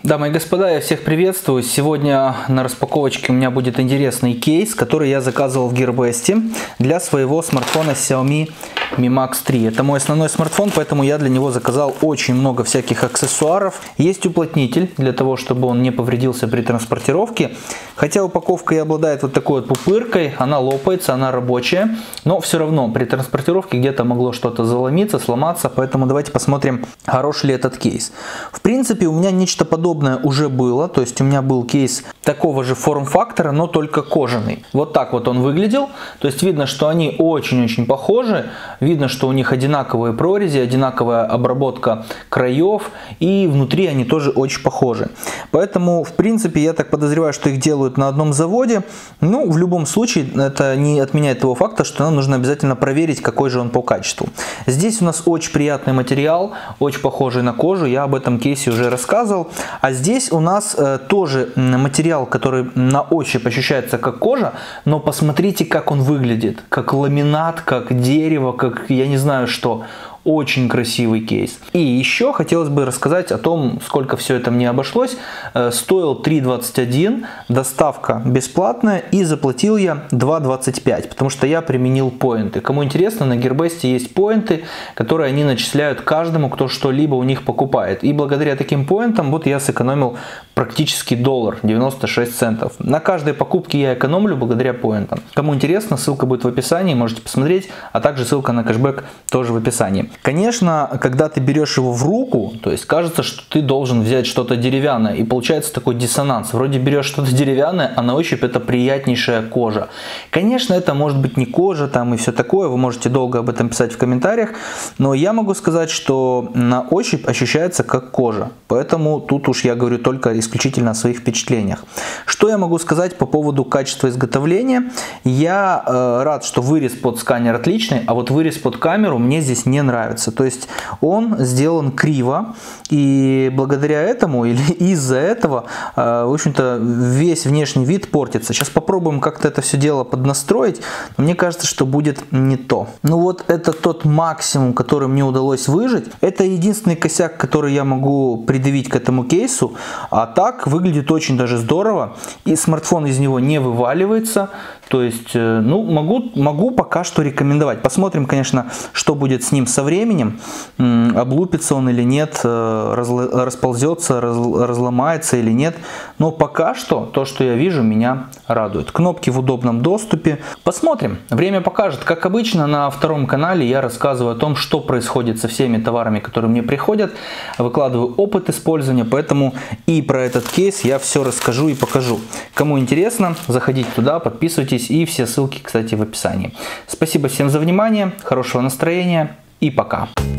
Дамы и господа, я всех приветствую. Сегодня на распаковочке у меня будет интересный кейс, который я заказывал в Gearbest для своего смартфона Xiaomi Mi Max 3. Это мой основной смартфон, поэтому я для него заказал очень много всяких аксессуаров. Есть уплотнитель для того, чтобы он не повредился при транспортировке. Хотя упаковка и обладает вот такой вот пупыркой, она лопается, она рабочая, но все равно при транспортировке где-то могло что-то заломиться, сломаться, поэтому давайте посмотрим, хороший ли этот кейс. В принципе, у меня нечто подобное уже было, то есть у меня был кейс такого же форм-фактора, но только кожаный. Вот так вот он выглядел, то есть видно, что они очень-очень похожи, видно, что у них одинаковые прорези, одинаковая обработка краев, и внутри они тоже очень похожи. Поэтому, в принципе, я так подозреваю, что их делают на одном заводе. Ну, в любом случае, это не отменяет того факта, что нам нужно обязательно проверить, какой же он по качеству. Здесь у нас очень приятный материал, очень похожий на кожу, я об этом кейсе уже рассказывал. А здесь у нас тоже материал, который на ощупь ощущается как кожа, но посмотрите, как он выглядит. Как ламинат, как дерево, как я не знаю что. Очень красивый кейс. И еще хотелось бы рассказать о том, сколько все это мне обошлось. Стоил 3,21, доставка бесплатная, и заплатил я 2,25, потому что я применил поинты. Кому интересно, на Gearbest есть поинты, которые они начисляют каждому, кто что-либо у них покупает. И благодаря таким поинтам вот я сэкономил практически $1.96. На каждой покупке я экономлю благодаря поинтам. Кому интересно, ссылка будет в описании, можете посмотреть, а также ссылка на кэшбэк тоже в описании. Конечно, когда ты берешь его в руку, то есть кажется, что ты должен взять что-то деревянное, и получается такой диссонанс. Вроде берешь что-то деревянное, а на ощупь это приятнейшая кожа. Конечно, это может быть не кожа там и все такое, вы можете долго об этом писать в комментариях, но я могу сказать, что на ощупь ощущается как кожа. Поэтому тут уж я говорю только исключительно о своих впечатлениях. Что я могу сказать по поводу качества изготовления? Я рад, что вырез под сканер отличный, а вот вырез под камеру мне здесь не нравится. То есть он сделан криво, и благодаря этому или из-за этого, в общем-то, весь внешний вид портится. Сейчас попробуем как-то это все дело поднастроить, но мне кажется, что будет не то. Ну вот это тот максимум, который мне удалось выжить. Это единственный косяк, который я могу предъявить к этому кейсу, а так выглядит очень даже здорово, и смартфон из него не вываливается. То есть, ну, могу пока что рекомендовать. Посмотрим, конечно, что будет с ним со временем. Облупится он или нет, расползется, разломается или нет. Но пока что, то, что я вижу, меня радует. Кнопки в удобном доступе. Посмотрим. Время покажет. Как обычно, на втором канале я рассказываю о том, что происходит со всеми товарами, которые мне приходят. Выкладываю опыт использования, поэтому и про этот кейс я все расскажу и покажу. Кому интересно, заходите туда, подписывайтесь. И все ссылки, кстати, в описании. Спасибо всем за внимание, хорошего настроения и пока.